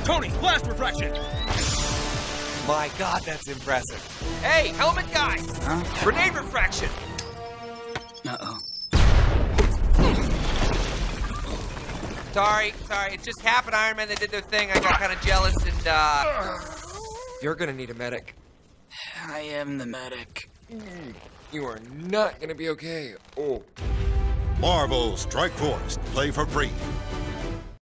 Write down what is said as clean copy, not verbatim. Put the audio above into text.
Tony, blast refraction! My God, that's impressive. Hey, helmet guy! Huh? Grenade refraction! Uh-oh. Sorry. It just happened, Iron Man. They did their thing. I got kind of jealous and, You're gonna need a medic. I am the medic. You are not gonna be okay. Oh. Marvel Strike Force. Play for free.